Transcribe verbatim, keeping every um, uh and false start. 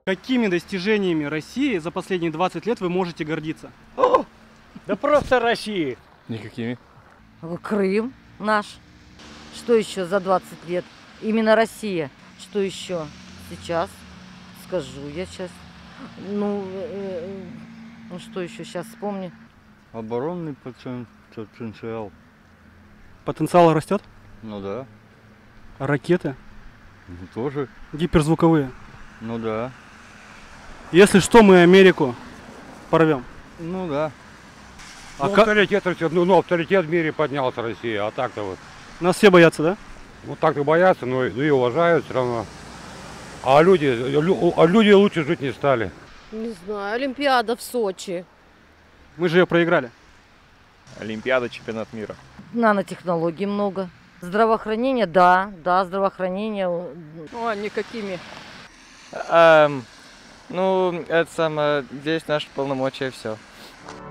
Какими достижениями России за последние двадцать лет вы можете гордиться? О, да просто России. Никакими. Крым наш. Что еще за двадцать лет? Именно Россия. Что еще? Сейчас скажу я сейчас. Ну, э, ну что еще сейчас вспомню? Оборонный потенциал. Потенциал растет? Ну да. А ракеты? Ну, тоже. Гиперзвуковые? Ну да. Если что, мы Америку порвем. Ну да. А ну, ка- авторитет, ну, ну, авторитет в мире поднялся Россия, а так-то вот. Нас все боятся, да? Ну так-то боятся, но, но и уважают все равно. А люди, лю- а люди лучше жить не стали. Не знаю, Олимпиада в Сочи. Мы же ее проиграли. Олимпиада, чемпионат мира. Нанотехнологий много. Здравоохранение, да, да, здравоохранение. О, никакими. Эм, ну, это самое, здесь наши полномочия, все.